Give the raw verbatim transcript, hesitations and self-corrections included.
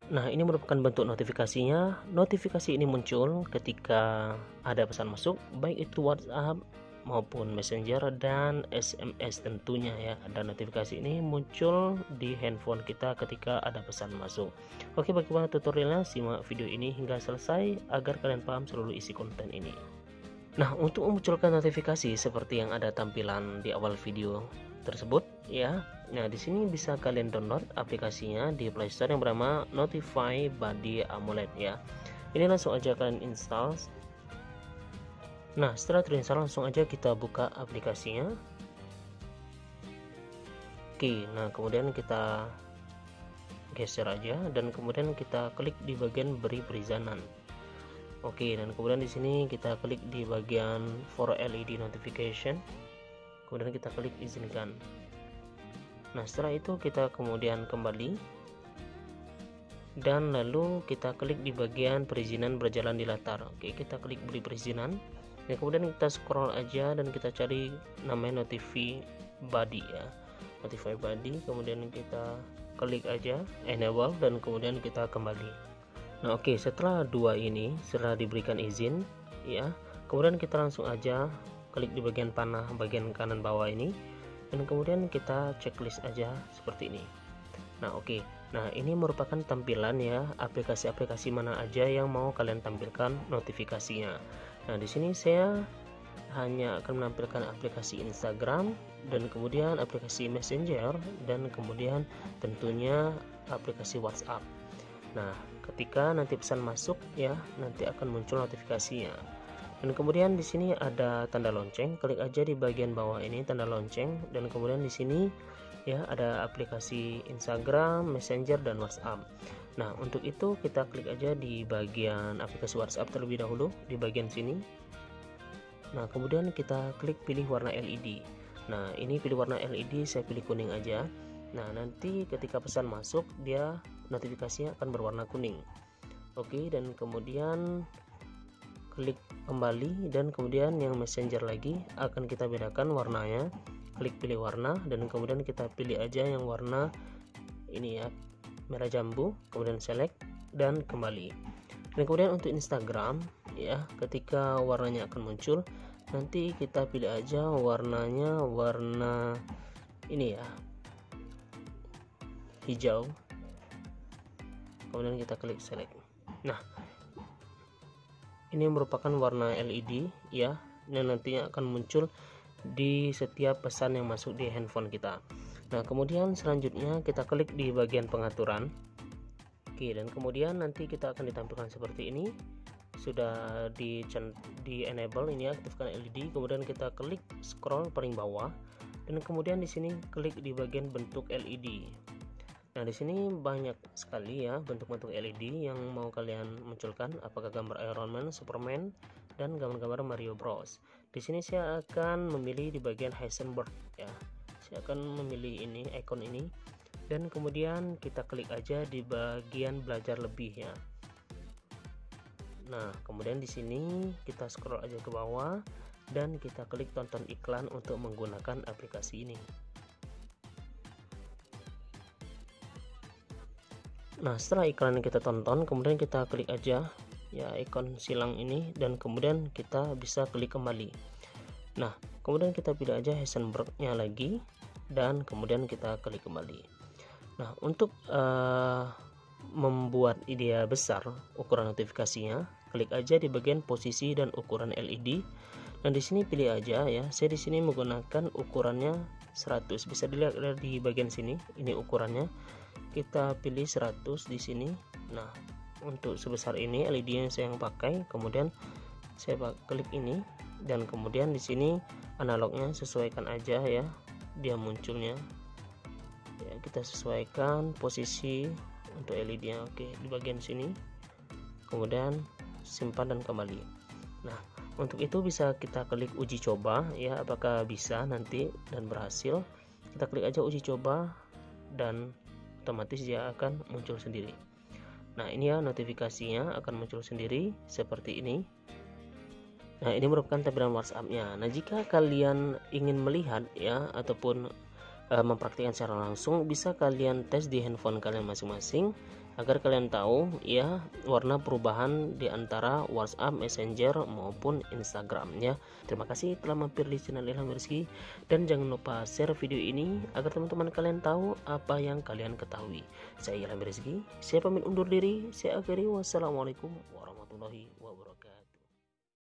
Nah, ini merupakan bentuk notifikasinya. Notifikasi ini muncul ketika ada pesan masuk, baik itu WhatsApp maupun Messenger dan S M S tentunya ya. Dan notifikasi ini muncul di handphone kita ketika ada pesan masuk. Oke, bagaimana tutorialnya? Simak video ini hingga selesai agar kalian paham seluruh isi konten ini. Nah, untuk memunculkan notifikasi seperti yang ada tampilan di awal video tersebut ya. Nah, di sini bisa kalian download aplikasinya di Play Store yang bernama Notify Buddy AMOLED ya. Ini langsung aja kalian install. Nah, setelah terinstall langsung aja kita buka aplikasinya. Oke, nah kemudian kita geser aja dan kemudian kita klik di bagian beri perizinan. Oke, dan kemudian di sini kita klik di bagian for L E D notification. Kemudian kita klik izinkan. Nah, setelah itu kita kemudian kembali dan lalu kita klik di bagian perizinan berjalan di latar. Oke, kita klik beri perizinan dan kemudian kita scroll aja dan kita cari namanya Notify Buddy ya, Notify Buddy. Kemudian kita klik aja enable dan kemudian kita kembali. Nah, oke, setelah dua ini setelah diberikan izin ya, kemudian kita langsung aja klik di bagian panah bagian kanan bawah ini dan kemudian kita checklist aja seperti ini. Nah, oke. Nah, ini merupakan tampilan ya aplikasi-aplikasi mana aja yang mau kalian tampilkan notifikasinya. Nah, di sini saya hanya akan menampilkan aplikasi Instagram dan kemudian aplikasi Messenger dan kemudian tentunya aplikasi WhatsApp. Nah, ketika nanti pesan masuk ya, nanti akan muncul notifikasinya. Dan kemudian di sini ada tanda lonceng, klik aja di bagian bawah ini tanda lonceng dan kemudian di sini ya ada aplikasi Instagram, Messenger dan WhatsApp. Nah, untuk itu kita klik aja di bagian aplikasi WhatsApp terlebih dahulu di bagian sini. Nah, kemudian kita klik pilih warna L E D. Nah, ini pilih warna L E D, saya pilih kuning aja. Nah, nanti ketika pesan masuk dia notifikasinya akan berwarna kuning. Oke, dan kemudian klik kembali dan kemudian yang Messenger lagi akan kita bedakan warnanya. Klik pilih warna dan kemudian kita pilih aja yang warna ini ya, merah jambu, kemudian select dan kembali. Dan kemudian untuk Instagram ya, ketika warnanya akan muncul nanti kita pilih aja warnanya warna ini ya, hijau. Kemudian kita klik select. Nah, ini merupakan warna L E D ya, yang nantinya akan muncul di setiap pesan yang masuk di handphone kita. Nah, kemudian selanjutnya kita klik di bagian pengaturan. Oke, dan kemudian nanti kita akan ditampilkan seperti ini. Sudah di di enable ini, aktifkan L E D, kemudian kita klik scroll paling bawah dan kemudian di sini klik di bagian bentuk L E D. Nah, di sini banyak sekali ya bentuk-bentuk L E D yang mau kalian munculkan, apakah gambar Iron Man, Superman, dan gambar-gambar Mario Bros. Di sini saya akan memilih di bagian Heisenberg ya. Saya akan memilih ini, icon ini, dan kemudian kita klik aja di bagian belajar lebih ya. Nah, kemudian di sini kita scroll aja ke bawah dan kita klik tonton iklan untuk menggunakan aplikasi ini. Nah, setelah iklan yang kita tonton, kemudian kita klik aja ya ikon silang ini dan kemudian kita bisa klik kembali. Nah, kemudian kita pilih aja Heisenberg-nya lagi dan kemudian kita klik kembali. Nah, untuk uh, membuat ide besar ukuran notifikasinya, klik aja di bagian posisi dan ukuran L E D. Dan di sini pilih aja ya. Saya di sini menggunakan ukurannya seratus. Bisa dilihat di bagian sini, ini ukurannya. Kita pilih seratus di sini. Nah, untuk sebesar ini L E D yang saya pakai, kemudian saya klik ini dan kemudian di sini analognya sesuaikan aja ya, dia munculnya. Ya, kita sesuaikan posisi untuk L E D-nya. Oke, di bagian sini. Kemudian simpan dan kembali. Nah, untuk itu bisa kita klik uji coba ya, apakah bisa nanti dan berhasil. Kita klik aja uji coba dan otomatis dia akan muncul sendiri. Nah, ini ya notifikasinya akan muncul sendiri seperti ini. Nah, ini merupakan tampilan WhatsApp-nya. Nah, jika kalian ingin melihat ya ataupun e, mempraktikkan secara langsung, bisa kalian tes di handphone kalian masing-masing. agar kalian tahu ya warna perubahan di antara WhatsApp, Messenger maupun Instagram ya. Terima kasih telah mampir di channel Ilham Rizky, dan jangan lupa share video ini agar teman-teman kalian tahu apa yang kalian ketahui. Saya Ilham Rizky, saya pamit undur diri, saya akhiri, wassalamualaikum warahmatullahi wabarakatuh.